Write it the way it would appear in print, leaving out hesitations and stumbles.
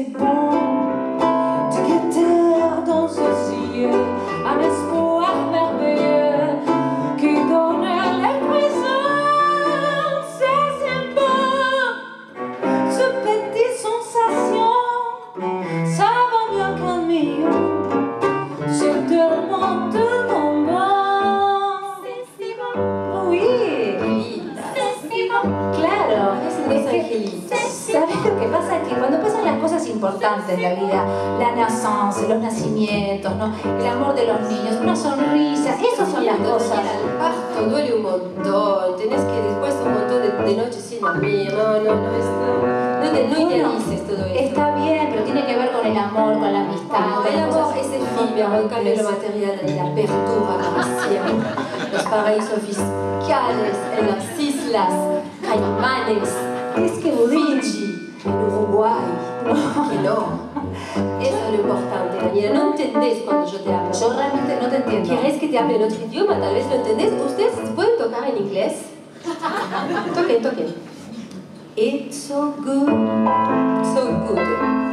c'est bon de guetter dans ce ciel un espoir merveilleux qui donne l'impression, c'est bon. Ce petit sensation, ça va bien qu'un million. C'est tellement de moments. C'est si bon. Oui, c'est si bon. Claro, es que ¿sabes lo que pasa? Que cuando pasan las cosas importantes en la vida, la naissance, los nacimientos, ¿no? El amor de los niños, una sonrisa, esas son las cosas. El parto duele un montón, tenés que después un montón de noches sin dormir, no idealices todo eso. Está bien, pero tiene que ver con el amor, con la amistad. El amor es efímero, en cambio lo material la perturba para siempre. Los paraísos fiscales en las islas Caimanes, Es que Fiji, en Uruguay, que no. Eso es lo importante, Daniela. No entendés cuando yo te hablo. Yo realmente no te entiendo. ¿Querés que te hable en otro idioma? Tal vez lo entendés. ¿Ustedes pueden tocar en inglés? Toquen. It's so good,